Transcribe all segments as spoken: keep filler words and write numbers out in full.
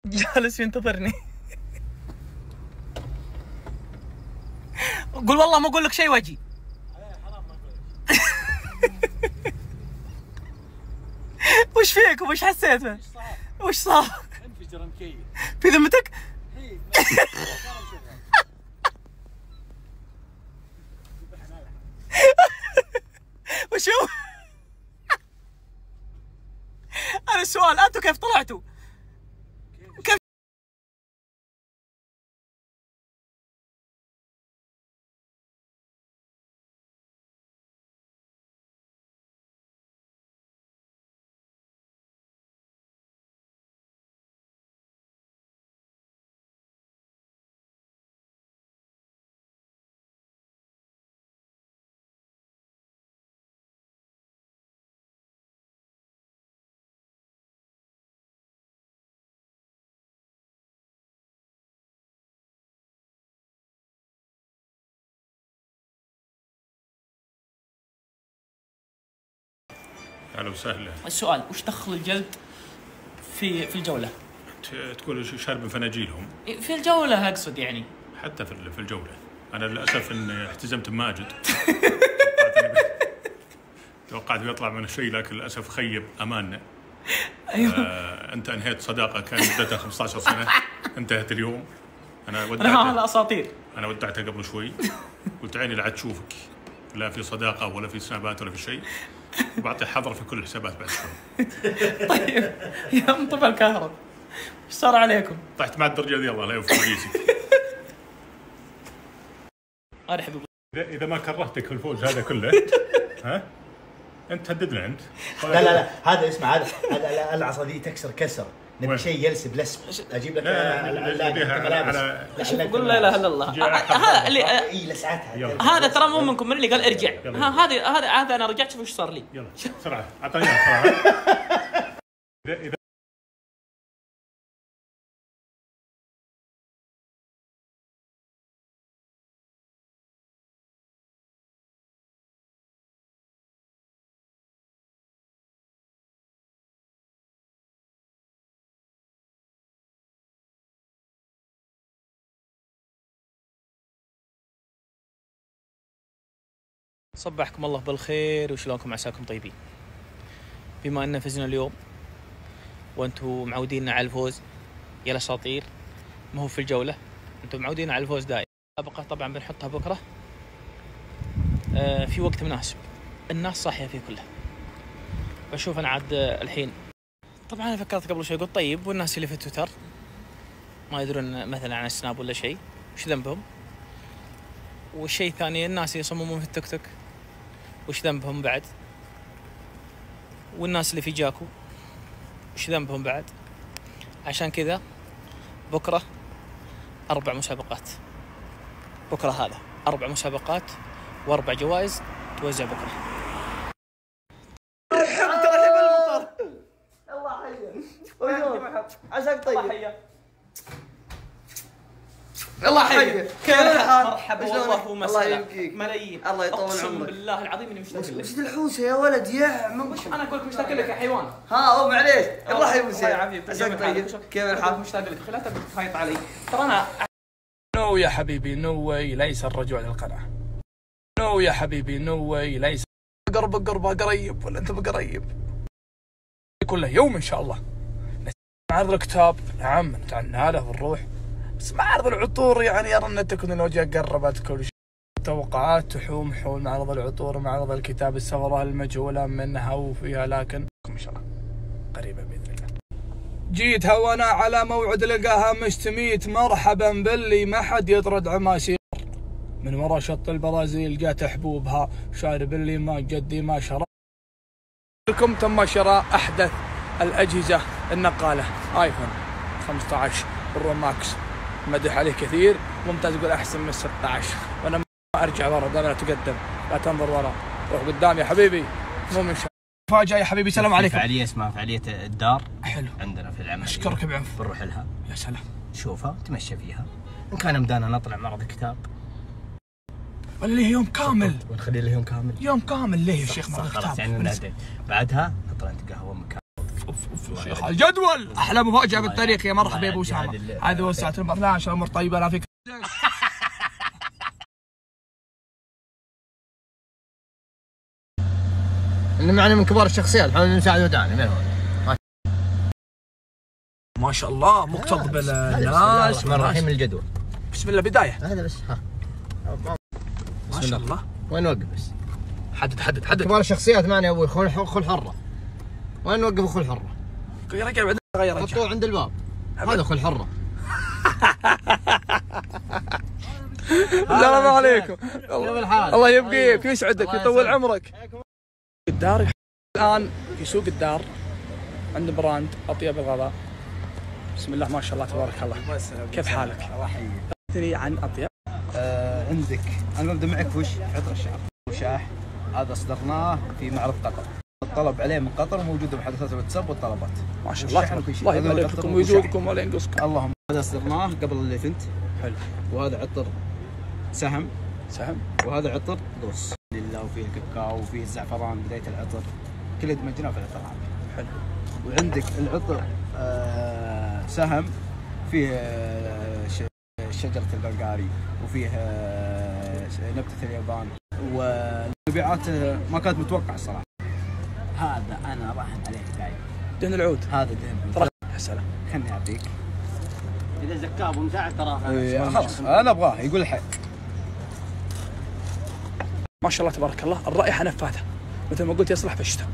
جالس ينتظرني. قول والله ما اقول لك شيء واجي. وش فيك وش حسيت؟ وش صار؟ انفجر مكيف في ذمتك؟ وشو؟ أنا السؤال أنتوا كيف طلعتوا؟ كيف؟ اهلا وسهلا. السؤال وش دخل الجلد في في الجولة؟ تقول شرب فناجيلهم في الجولة أقصد يعني. حتى في في الجولة. أنا للأسف إن احتزمت بماجد. توقعت بيطلع من الشيء لكن للأسف خيب أماننا. أيوه. آه، أنت أنهيت صداقة كانت مدتها خمسة عشر سنة انتهت اليوم. أنا ودعتها. هذا أساطير. أنا ودعتها قبل شوي. قلت عيني لا عاد تشوفك. لا في صداقة ولا في سنابات ولا في شيء. وبعطي حظر في كل الحسابات بعد شوي. طيب يا انطفى الكهرب. ايش صار عليكم؟ طحت مع الدرجة دي الله لا يوفق رئيسك. ارحب. إذا إذا ما كرهتك في الفوز هذا كله ها؟ أنت تهددنا أنت. لا لا لا هذا اسمع هذا هذا العصا دي تكسر كسر. نبي شيء يلسب لسب. اجيب لك شوف قول لا اله الا الله. هذا اللي اي لسعتها. هذا ترى مو منكم، من اللي قال ارجع. هذه هذا هذا انا رجعت شوف ايش صار لي. يلا بسرعه اعطيني بسرعه. اذا صبحكم الله بالخير وشلونكم عساكم طيبين. بما ان فزنا اليوم وانتم معودين على الفوز يا الاساطير، ما هو في الجوله، انتم معودين على الفوز دائما. السابقه طبعا بنحطها بكره آه في وقت مناسب الناس صاحيه فيه كلها. بشوف انا عاد الحين طبعا انا فكرت قبل شوي قلت طيب والناس اللي في تويتر ما يدرون مثلا عن السناب ولا شيء وش ذنبهم؟ والشيء الثاني الناس اللي يصممون في التيك توك وش ذنبهم بعد؟ والناس اللي في جاكو وش ذنبهم بعد؟ عشان كذا بكرة أربع مسابقات. بكرة هذا أربع مسابقات وأربع جوائز توزع بكرة. رحب ترحب المطر. الله حيا. عساك طيب. الله يحييك. كيف الحال؟ مرحبا والله ومسهلا. ملايين. الله يطول عمرك. اقسم بالله العظيم اني مشتاق لك. وش الحوسه يا ولد يا من وش انا اقول لك مشتاق لك يا حيوان. ها او معليش الله يحييك. الله يعافيك. عساك طيب. كيف الحال؟ مشتاق لك لا تبي تخايط علي. ترى انا نو يا حبيبي نو واي ليس الرجوع للقناة. نو يا حبيبي نو واي ليس. قرب قرب قريب ولا انت بقريب كله يوم ان شاء الله. معرض الكتاب نعم نتعنى له ونروح، بس معرض العطور يعني يرى ان التكنولوجيا قربت كل شيء. توقعات تحوم حول معرض العطور ومعرض الكتاب السفرة المجهولة منها وفيها، لكن ان شاء الله قريبا باذن الله. جيتها وانا على موعد لقاها مستميت، مرحبا باللي ما حد يطرد عماسي من ورا شط البرازيل، جات حبوبها شارب اللي ما جدي ما شرى لكم. تم شراء احدث الاجهزه النقاله ايفون خمسة عشر برو ماكس، مدح عليه كثير ممتاز، يقول احسن من ستة عشر، وانا ما ارجع ورا دائما اتقدم لا تنظر ورا، روح قدام يا حبيبي. مو من شاء فاجأة يا حبيبي. سلام عليكم. فعالية اسمها فعالية الدار حلو عندنا في العمل. اشكرك بعفو. بنروح لها يا سلام تشوفها تمشى فيها، ان كان مدانا نطلع معرض الكتاب ولا ليه يوم كامل ونخلي له يوم كامل. يوم كامل ليه يا شيخ معرض الكتاب؟ يعني بعدها نطلع نتقهوى مكان. شيخ الجدول احلى مفاجاه بالتاريخ. يا مرحبا يا ابو اسامه، هذه وسعه البرنامج. عشان الامور طيبه لا فيك. اللي معنا من كبار الشخصيات حاول نساعد وداعنا. من هو؟ ما شاء الله مقتضب بالناس. بسم الله الرحمن الرحيم. الجدول بسم الله بدايه. هذا بس. ها ما شاء الله. وين نوقف بس؟ حدد حدد حدد. كبار الشخصيات معنا يا ابوي. خل خل حره. وين نوقف خل حره؟ يا رجال بعدين غير. حطوه عند الباب. هذا خل حره. السلام عليكم. الله يبقيك ويسعدك ويطول عمرك. الدار الان في سوق الدار عند براند اطيب الغذاء. بسم الله ما شاء الله تبارك الله. كيف حالك؟ الله يحييك. تدري عن اطيب؟ آه عندك انا ببدا معك وش عطر الشعر وشاح. هذا اصدرناه في معرض قطر. الطلب عليه من قطر موجود بمحادثات الواتساب والطلبات. ما شاء الله الله يبارك فيكم ويزودكم ولا ينقصكم. اللهم. هذا اصدرناه قبل الليفنت. حلو. وهذا عطر سهم. سهم. وهذا عطر قوس لله. وفيه الكاكاو وفيه الزعفران بدايه العطر. كل دمجناه في العطر هذا. حلو. وعندك العطر آه سهم فيه آه شجره البلغاري وفيه آه نبته اليابان. والمبيعات ما كانت متوقعه الصراحه. هذا انا راهن عليه دايم. دهن العود. هذا دهن. يا سلام. خلني اعطيك. اذا زكاه ومساعد ترى خلاص انا ابغاه يقول الحين. ما شاء الله تبارك الله. الرائحه نفاذه مثل ما قلت يصلح في الشتاء.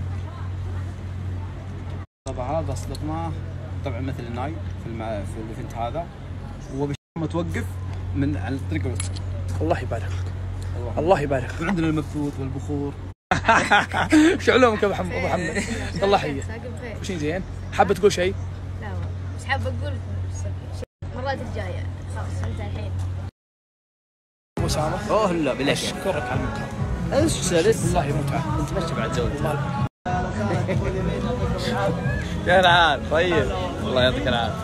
طبعا هذا اصدقناه طبعا مثل الناي في الم... في الايفنت هذا. ومتوقف من على الطريق الوسطى. الله يبارك لك. الله, الله يبارك لك. وعندنا المبثوث والبخور. وش علومك يا ابو محمد؟ ابو محمد الله يحييك. وش زين؟ حابه تقول شيء؟ لا والله بس حابه اقول المرات الجايه خلاص انت الحين. ابو اسامه. اوه لا بالله اشكرك على المكان. ايش سالت؟ والله متعه. انت ماشي بعد زوجك. والله يا العال طيب. الله يعطيك العافيه.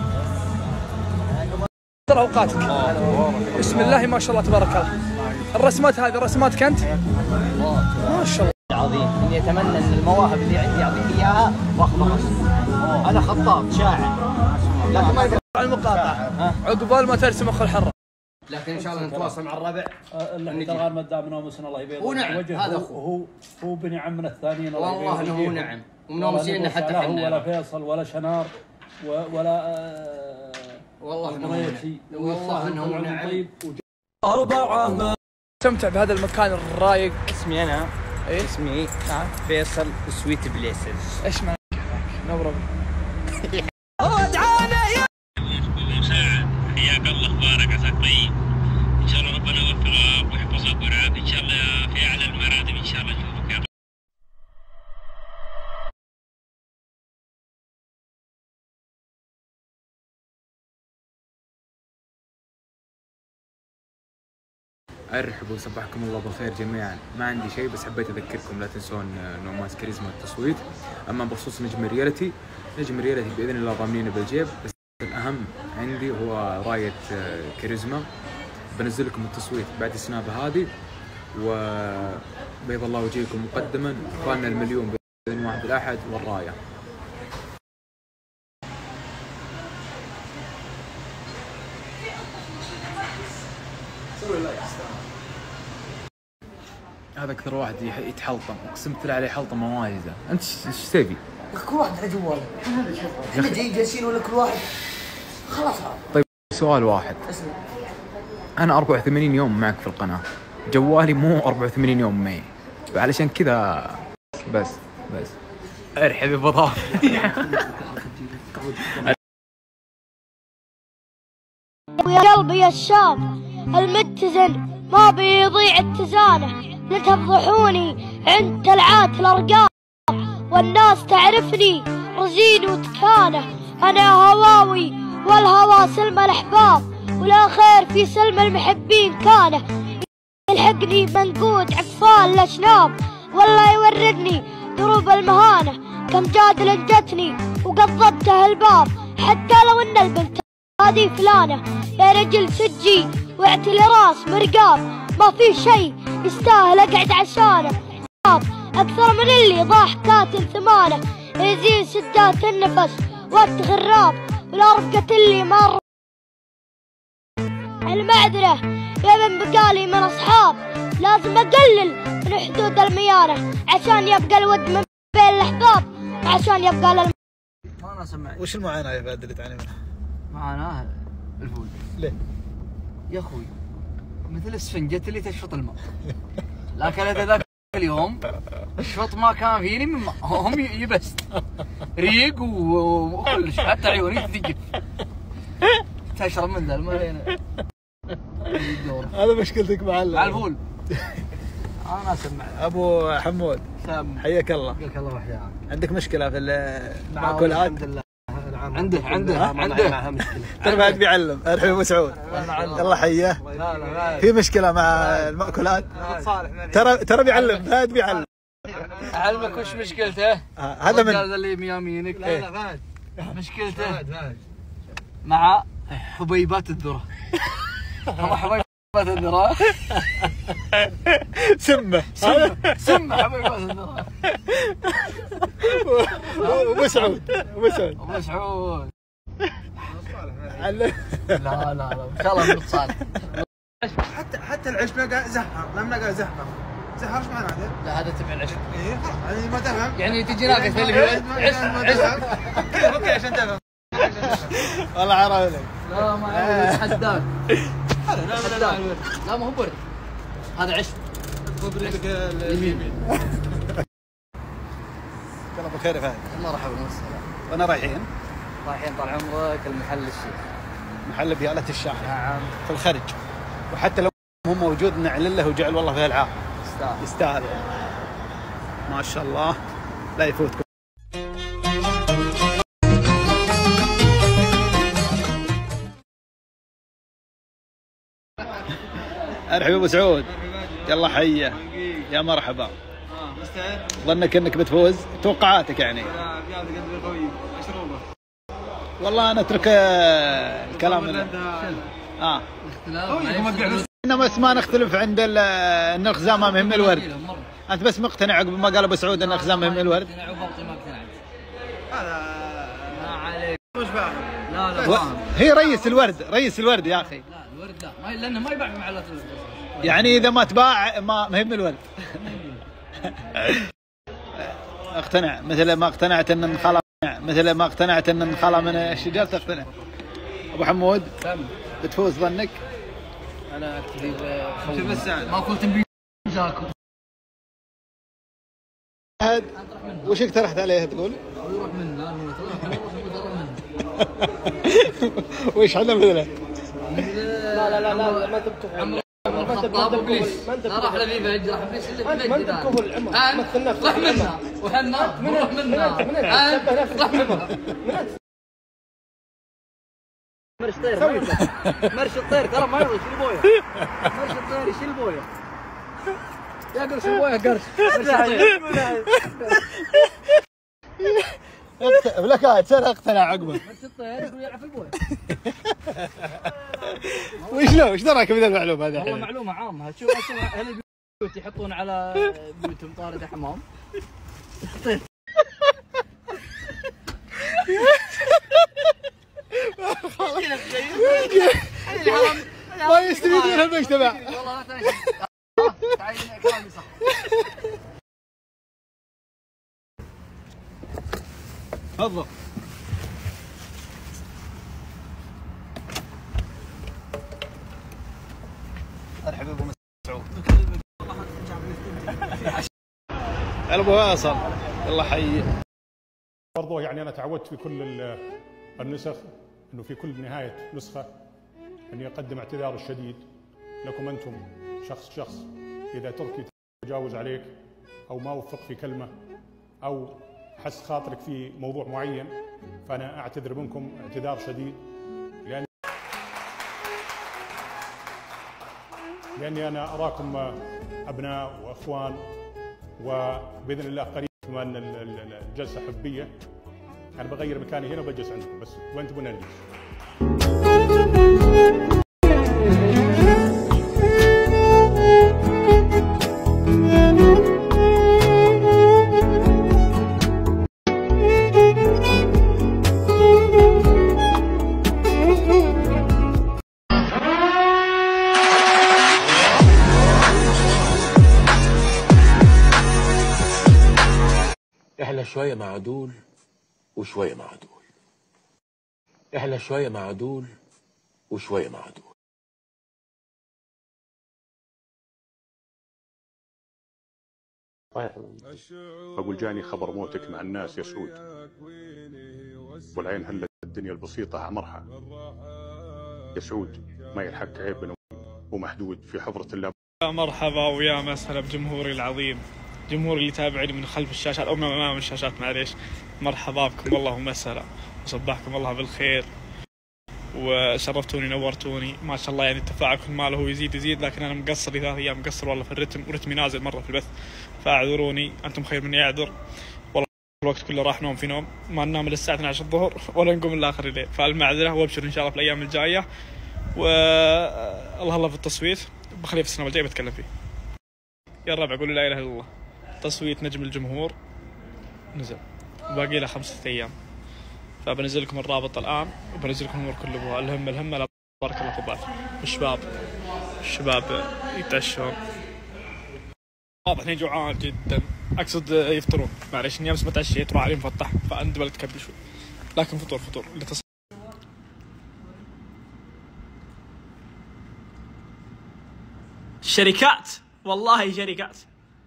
ترى اوقاتك. بسم الله ما شاء الله تبارك الله. الرسمات هذه رسماتك انت؟ ما شاء الله. عظيم. اني اتمنى ان المواهب اللي عندي اعطيك اياها واخذها رسم. انا خطاط شاعر لكن ما يقطع المقاطعه. عقبال ما ترسم اخو الحره. لكن ان شاء الله نتواصل مع الربع. ترى ما دام نومسنا الله يبيض ونعم هذا اخوه. هو هو بني عمنا الثانيين الله يبيض. والله انه نعم. ومنومسين حتى احنا. ولا فيصل ولا شنار ولا آه والله انه نعم. والله انه نعم. أربعة. استمتع بهذا المكان الرايق. اسمي انا ايه اسمي نعم فيصل سويت بليسز. ايش معنى نورب؟ حياك الله اخبارك عساك طيب. ان شاء الله ربنا يوفقك ويحفظك ويرعاك ان شاء الله في اعلى المراتب ان شاء الله نشوفك يا رب. ارحبوا وصبحكم الله بالخير جميعا. ما عندي شيء بس حبيت اذكركم لا تنسون نوماس كاريزما التصويت. اما بخصوص نجم الريالتي، نجم الريالتي باذن الله ضامنينه بالجيب. بس الاهم عندي هو رايه كاريزما. بنزل لكم التصويت بعد السنابه هذه. وبيض الله وجهكم مقدما. اخواننا المليون باذن واحد الاحد والرايه. هذا اكثر واحد يتحلطم. اقسم بالله عليه حلطمه واجده. انت ايش تبي؟ كل واحد على جواله. احنا جايين جالسين ولا كل واحد خلاص. طيب سؤال واحد. انا أربعة وثمانين يوم معك في القناه. جوالي مو أربعة وثمانين يوم معي. علشان كذا بس بس ارحب يا بضاف. يا قلبي يا الشاب المتزن ما بيضيع اتزانه. لا تفضحوني عند تلعات الارقام والناس تعرفني رزين وتكانه. انا هواوي والهوى سلم الاحباب ولا خير في سلم المحبين كانه. يلحقني منقود عقفال الاشناب والله يوردني دروب المهانه. كم جادل جتني وقضبته الباب حتى لو ان البنت هذه فلانه. يا رجل سجي واعتلي راس مرقاب ما في شيء يستاهل اقعد عشانه. اكثر من اللي ضاح كاتل ثمانه. يزيد سدات النفس والتغراب ولا رفقة اللي مر المعذرة يا من بقالي من أصحاب لازم أقلل من حدود الميانة عشان يبقى الود من بين الأحباب عشان يبقى للم... ما أنا سمعت. وش المعاناة يا فهد اللي تعاني منها؟ معاناة الفول. ليه؟ يا أخوي مثل السفنجة اللي تشفط الماء. لكن ذاك اليوم الشفط ما كان فيني من ماء، هم يبست ريق وكلش حتى عيوني تثقف. تشرب من ذا الماء. هذا مشكلتك مع مع الفول. انا سمعت. ابو حمود سام حياك الله. حياك الله وحياك. عندك مشكله في المأكولات؟ الحمد لله. عنده عنده عنده معها مشكله. ترى بعد بيعلم. ارحب ابو سعود. الله حيه. لا لا في مشكله مع المأكولات؟ ترى ترى بيعلم. فهد بيعلم. اعلمك وش مشكلته؟ هذا من هذا اللي يمينك. لا لا فهد مشكلته مع حبيبات الذره. هم حبيبات الذره سمه سمه سمه حبيبات الذره. ابو سعود ابو سعود ابو سعود لا لا لا ان شاء الله من صالح. حتى حتى العيش نلقى زهر، لم نلقى زهر. زهر ايش معنى هذا؟ لا هذا تبع العيش. ايه يعني ما تفهم. يعني تجي ناقص اللي في عيش عيش كيف اوكي عشان تفهم. والله عرفت لك. لا ما عرفت حداد. حداد لا ما هو برد، هذا عيش بريدك اليمين. يلا بخير يا فهد. مرحبا والسلام. وانا رايحين؟ رايحين طال عمرك المحل الشيخ. محل بيالة الشاي. نعم. في الخرج. وحتى لو هو موجود نعلن له وجعل والله فيه العافية. يستاهل. يستاهل. ما شاء الله لا يفوتكم. ارحب ابو سعود. يلا حيه. يا مرحبا. ظنك انك بتفوز؟ توقعاتك يعني؟ والله انا اترك الكلام اه انما بس ما نختلف عند ان الخزام ما مهم الورد. انت بس مقتنع عقب ما قال ابو سعود ان الخزام مهم الورد؟ مقتنع وباقي ما اقتنعت. هذا ما عليك. مش فاهم. لا لا فاهم. هي ريس الورد، ريس الورد يا اخي. لا الورد لا ما لانه ما يباع في محلات الورد. يعني اذا ما تباع ما مهم الورد. اقتنع مثل ما اقتنعت ان انخلى مثل ما اقتنعت ان انخلى من الشجر تقتنع. ابو حمود بتفوز ظنك؟ انا اكتفي بس ما قلت بيجاكم. وش اقترحت عليه تقول؟ يروح منه لا هو يروح منه. وش حنا مثله؟ لا لا لا لا ما تبتفوا. عمر الخطاب وبليس لا راح لبيبه يجي راح بليس اللي في البيت ذا. انت راح منها وحنا نروح منها. انت راح منها. مرش طير مرش الطير ترى ما يبغى يشيل بويه. مرش الطير يشيل بويه. يا قرش البويه قرش. لك هاي سنة اقتنع عقبه. مرش الطير يقول يلعب في البويه. وش له؟ وش دراك بهذه المعلومة هذه؟ والله معلومة عامة. شوف اهل البيوت يحطون على بيوتهم طاردة حمام. ما يستفيد منها المجتمع. والله تعال كلامي صح. تفضل. ارحب ابو مسعود. ابو واصل. الله حي. برضو يعني انا تعودت في كل النسخ انه في كل نهايه نسخه اني اقدم اعتذار الشديد لكم انتم شخص شخص اذا تركي تجاوز عليك او ما وفق في كلمه او حس خاطرك في موضوع معين، فانا اعتذر منكم اعتذار شديد لان لاني انا اراكم ابناء واخوان، وباذن الله قريب كمان الجلسه حبيه. انا بغير مكاني هنا وبجلس عندكم بس وين تبون نجلس. احنا شوية مع عدول وشوية مع عدول. احنا شوية مع عدول وشوية مع عدول. أقول جاني خبر موتك مع الناس يا سعود، والعين هلت الدنيا البسيطة عمرها يا سعود، ما يلحق عيب ومحدود في حضرة الله. مرحبا ويا مسهلا بجمهوري العظيم، جمهوري اللي يتابعني من خلف الشاشات أو من أمام الشاشات، معليش. مرحبا بكم والله ومسهلا، وصبحكم الله بالخير وشرفتوني نورتوني ما شاء الله. يعني التفاعل كل ما له يزيد يزيد، لكن أنا مقصر لي ثلاث أيام مقصر والله في الرتم، ورتمي نازل مرة في البث، فاعذروني، أنتم خير مني أعذر. والله الوقت كله راح نوم في نوم، ما ننام إلا الساعة اثنتي عشرة الظهر ولا نقوم إلا آخر الليل، فالمعذرة. وأبشر إن شاء الله في الأيام الجاية، والله الله في التصويت بخليه في السنة الجاية بتكلم فيه. يا الربع قولوا لا إله إلا الله. تصويت نجم الجمهور نزل، باقي له خمسة أيام، فبنزل لكم الرابط الآن وبنزل لكم الأمور كل أبوها. الهم الهم لا بارك الله في الضعف. الشباب الشباب يتعشون، واضح إني جوعان جدا، أقصد يفطرون، معليش إني أمس ما تعشيت وراح علي مفطح، فأنت بلا تكبل شوي، لكن فطور فطور اللي تص... شركات والله شركات.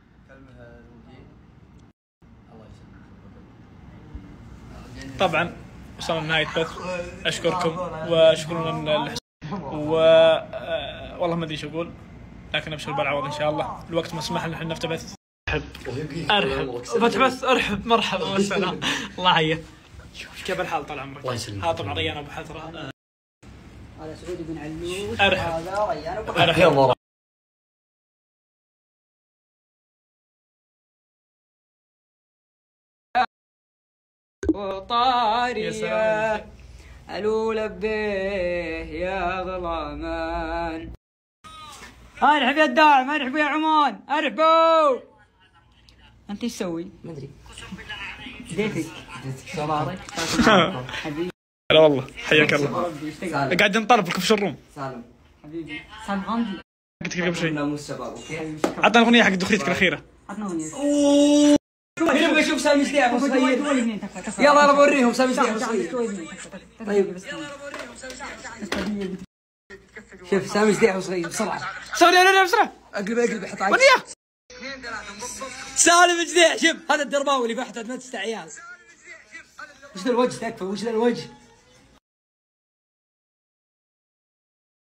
طبعا وصلنا لنهاية بث، أشكركم وشكرا و والله ما أدري شو أقول، لكن أبشر بالعوض إن شاء الله. الوقت مسمح لنا احنا نفتح بث. أرحب أرحب فتح بث، أرحب مرحبا والسلام. الله يحييك. شوف كيف الحال طال عمرك. الله يسلمك. ها طبعا ريان أبو حثرة، هذا سعود بن علوش، أرحب. هذا ريان أبو حثرة. أرحب. وطارية ألو لبيه يا ظلامان. ارحب يا الداعم، ارحبوا يا عمان، ارحبوا. انت ايش تسوي؟ ما ادري. ديتك شرارك حبيبي. هلا والله حياك الله. قاعد نطالب لكم في شروم. سالم حبيبي، سالم غامدي. قلت لك قبل شوي مو الشباب اوكي. عطنا اغنيه حق دخلتك الاخيره. عطنا اغنيه. نبغى نشوف سامي جديع وصغير. يلا يلا بوريهم سامي جديع وصغير. طيب شوف سامي جديع وصغير بسرعه سوري انا بسرعه. اقلب اقلب حط عيال. سالم جديع، شوف هذا الدرباوي اللي بحثت مدرسة عيال. وش ذا الوجه تكفى، وش ذا الوجه؟